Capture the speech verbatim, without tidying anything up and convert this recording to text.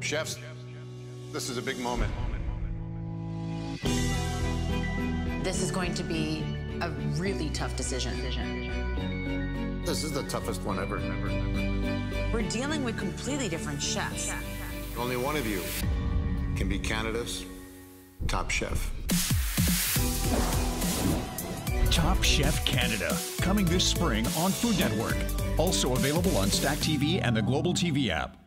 Chefs, this is a big moment. This is going to be a really tough decision. This is the toughest one ever. We're dealing with completely different chefs. Only one of you can be Canada's top chef. Top Chef Canada, coming this spring on Food Network. Also available on Stack T V and the Global T V app.